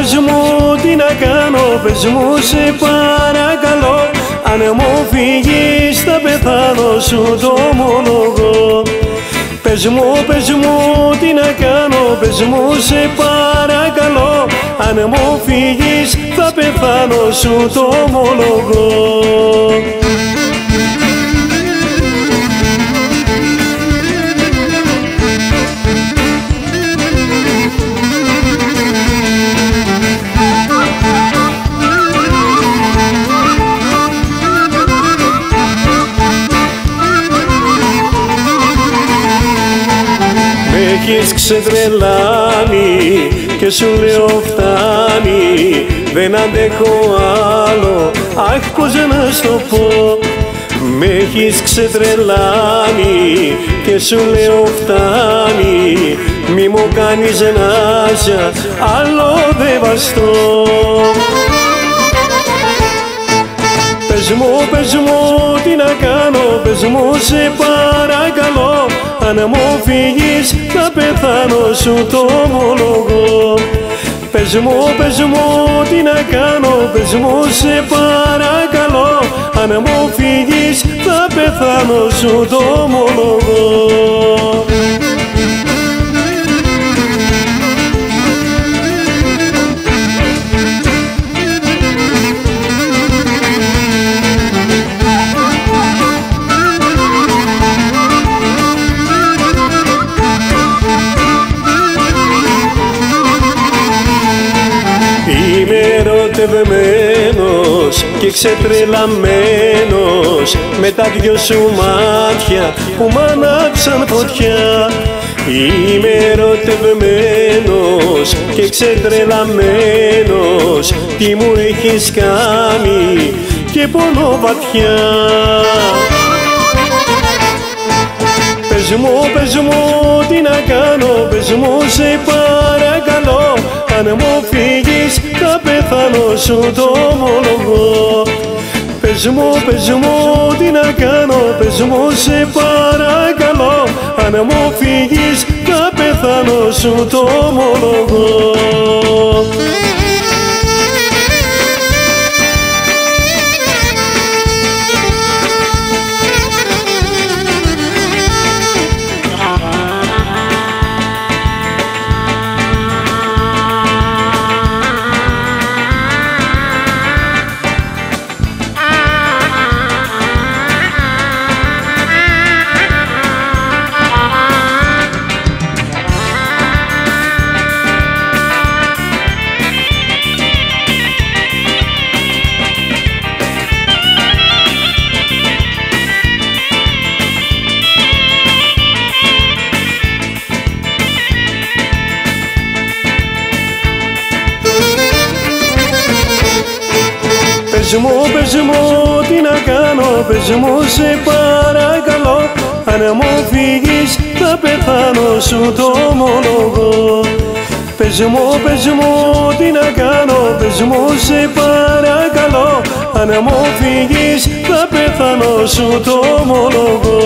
πες μου τι να κάνω, πες μου σε παρακαλώ. Αν μου φύγεις θα πεθάνω, σου το ομολογώ. Πες μου τι να κάνω, πες μου σε παρακαλώ. Αν μου φύγεις θα πεθάνω, σου το ομολογώ. Έχεις ξετρελάνει και σου λέω φτάνει, δεν αντέχω άλλο, αχ πως να στο πω. Μ' έχεις ξετρελάνει και σου λέω φτάνει, μη μου κάνεις νάσια, άλλο δεν βαστώ. Πες μου τι να κάνω, πες μου σε παρακαλώ. Αν μου φύγεις θα πεθάνω, σου το ομολογώ. Πες μου τι να κάνω, πες μου σε παρακαλώ. Αν μου φύγεις θα πεθάνω, σου το ομολογώ. Είμαι ερωτευμένος και ξετρελαμένος με τα δυο σου μάτια που μ' ανάψαν φωτιά. Είμαι ερωτευμένος και ξετρελαμένος, τι μου έχεις κάνει και πονώ βαθιά. Πες μου τι να κάνω, πες μου σε παρακαλώ. Αν μου φύγεις θα πεθάνω, σου το ομολογώ. Πες μου τι να κάνω, πες μου σε παρακαλώ. Αν μου φύγεις θα πεθάνω, σου το ομολογώ. Πες μου τι να κάνω, πες μου σε παρακαλώ. Αν μου φύγεις θα πεθάνω, σου το ομολογώ. Πες μου τι να κάνω, πες μου σε παρακαλώ. Αν μου φύγεις θα πεθάνω, σου το ομολογώ.